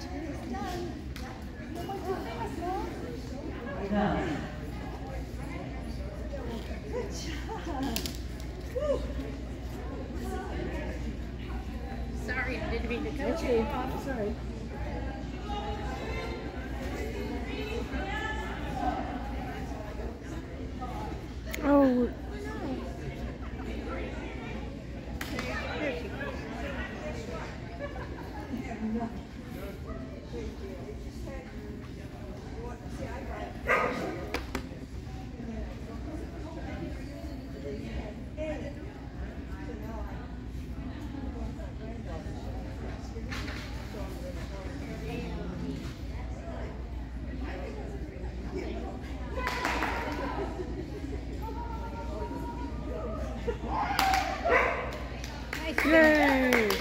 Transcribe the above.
Good job. Sorry, I didn't mean to cut you Okay, off. sorry. Oh. Yay!